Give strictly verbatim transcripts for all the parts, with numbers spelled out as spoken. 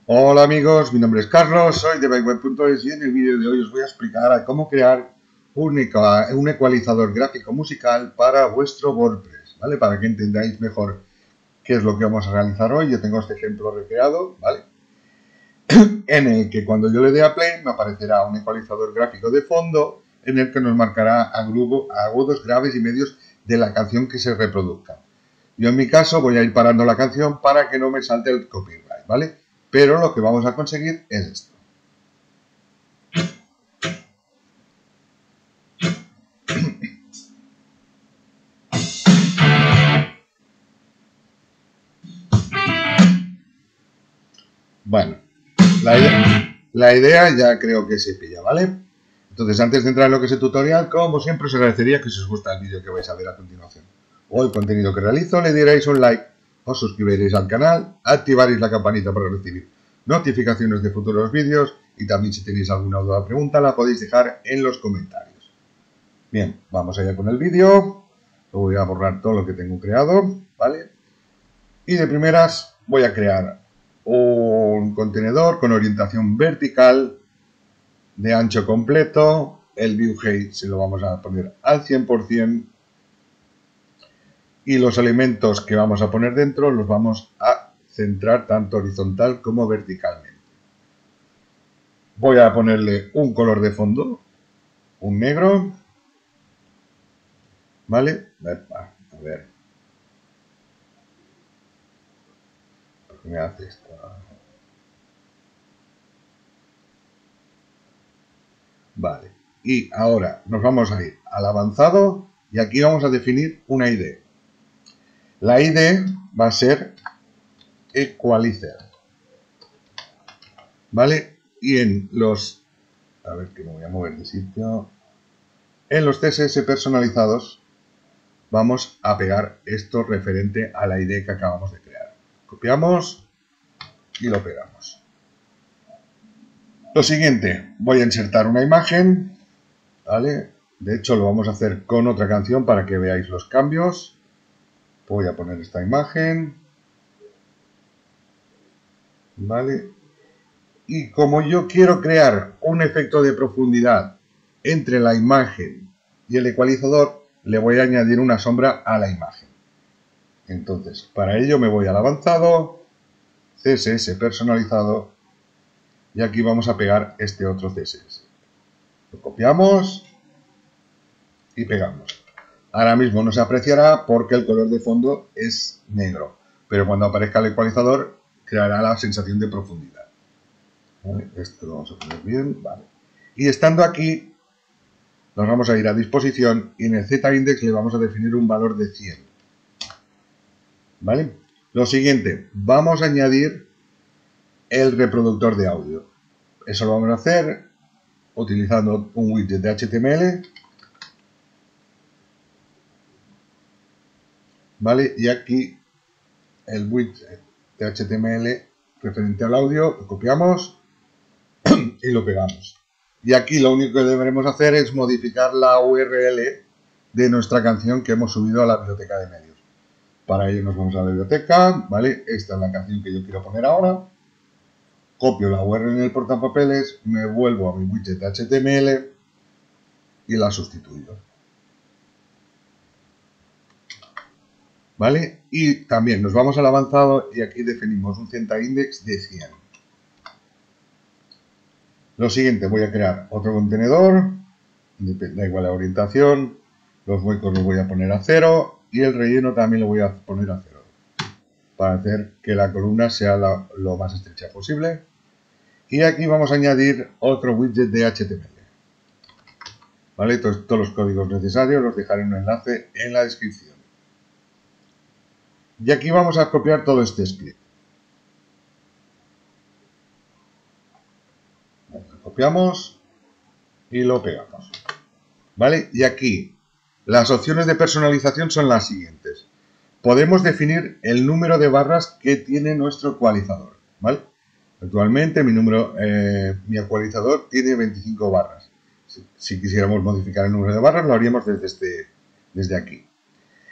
Hola amigos, mi nombre es Carlos, soy de bikeweb punto es y en el vídeo de hoy os voy a explicar a cómo crear un, un ecualizador gráfico musical para vuestro WordPress, ¿vale? Para que entendáis mejor qué es lo que vamos a realizar hoy. Yo tengo este ejemplo recreado, ¿vale? En el que cuando yo le dé a play me aparecerá un ecualizador gráfico de fondo en el que nos marcará agudos, graves y medios de la canción que se reproduzca. Yo en mi caso voy a ir parando la canción para que no me salte el copyright, ¿vale? Pero lo que vamos a conseguir es esto. Bueno, la idea, la idea ya creo que se pilla, ¿vale? Entonces, antes de entrar en lo que es el tutorial, como siempre, os agradecería que si os gusta el vídeo que vais a ver a continuación o el contenido que realizo, le dierais un like, os suscribiréis al canal, activaréis la campanita para recibir notificaciones de futuros vídeos y también si tenéis alguna duda o pregunta la podéis dejar en los comentarios. Bien, vamos allá con el vídeo. Voy a borrar todo lo que tengo creado, ¿vale? Y de primeras voy a crear un contenedor con orientación vertical de ancho completo. El view height se lo vamos a poner al cien por cien y los elementos que vamos a poner dentro los vamos a centrar tanto horizontal como verticalmente. Voy a ponerle un color de fondo, un negro, ¿vale? A ver, ¿por qué me hace esto? Vale, y ahora nos vamos a ir al avanzado y aquí vamos a definir una I D. La I D va a ser equalizer, ¿vale? Y en los, a ver que me voy a mover de sitio, en los C S S personalizados vamos a pegar esto referente a la I D que acabamos de crear. Copiamos y lo pegamos. Lo siguiente, voy a insertar una imagen, ¿vale? De hecho, lo vamos a hacer con otra canción para que veáis los cambios. Voy a poner esta imagen, ¿vale? Y como yo quiero crear un efecto de profundidad entre la imagen y el ecualizador, le voy a añadir una sombra a la imagen. Entonces, para ello me voy al avanzado, C S S personalizado, y aquí vamos a pegar este otro C S S. Lo copiamos y pegamos. Ahora mismo no se apreciará porque el color de fondo es negro, pero cuando aparezca el ecualizador creará la sensación de profundidad. ¿Vale? Esto lo vamos a poner bien, vale. Y estando aquí, nos vamos a ir a disposición y en el Z-index le vamos a definir un valor de cien. ¿Vale? Lo siguiente, vamos a añadir el reproductor de audio. Eso lo vamos a hacer utilizando un widget de H T M L. ¿Vale? Y aquí el widget de H T M L referente al audio, lo copiamos y lo pegamos. Y aquí lo único que deberemos hacer es modificar la U R L de nuestra canción que hemos subido a la biblioteca de medios. Para ello nos vamos a la biblioteca, ¿vale? Esta es la canción que yo quiero poner ahora. Copio la U R L en el portapapeles, me vuelvo a mi widget de H T M L y la sustituyo. ¿Vale? Y también nos vamos al avanzado y aquí definimos un Z-index de cien. Lo siguiente, voy a crear otro contenedor, da igual la orientación, los huecos los voy a poner a cero y el relleno también lo voy a poner a cero, para hacer que la columna sea la, lo más estrecha posible. Y aquí vamos a añadir otro widget de H T M L. ¿Vale? Todos, todos los códigos necesarios los dejaré en un enlace en la descripción. Y aquí vamos a copiar todo este script. Lo copiamos y lo pegamos. ¿Vale? Y aquí las opciones de personalización son las siguientes. Podemos definir el número de barras que tiene nuestro ecualizador. ¿Vale? Actualmente mi, número, eh, mi ecualizador tiene veinticinco barras. Si, si quisiéramos modificar el número de barras lo haríamos desde, este, desde aquí.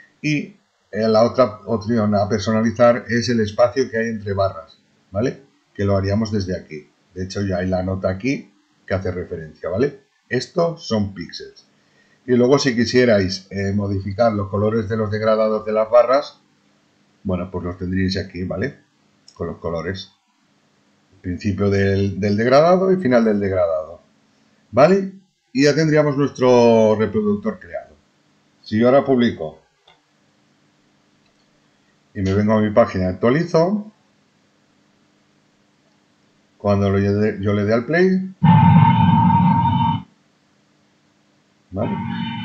Y la otra opción a personalizar es el espacio que hay entre barras, ¿vale? que lo haríamos desde aquí. De hecho, ya hay la nota aquí que hace referencia, ¿vale? Estos son píxeles. Y luego, si quisierais eh, modificar los colores de los degradados de las barras, bueno, pues los tendríais aquí, ¿vale? Con los colores. Principio del, del degradado y final del degradado, ¿vale? Y ya tendríamos nuestro reproductor creado. Si yo ahora publico y me vengo a mi página y actualizo, cuando lo yo, yo le dé al play, ¿vale?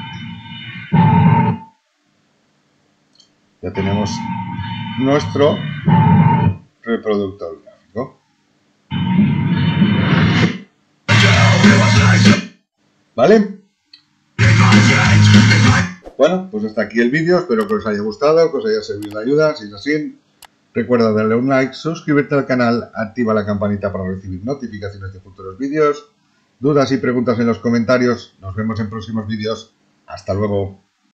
Ya tenemos nuestro reproductor gráfico. ¿Vale? Bueno, pues hasta aquí el vídeo. Espero que os haya gustado, que os haya servido de ayuda. Si es así, recuerda darle un like, suscribirte al canal, activa la campanita para recibir notificaciones de futuros vídeos. Dudas y preguntas en los comentarios. Nos vemos en próximos vídeos. Hasta luego.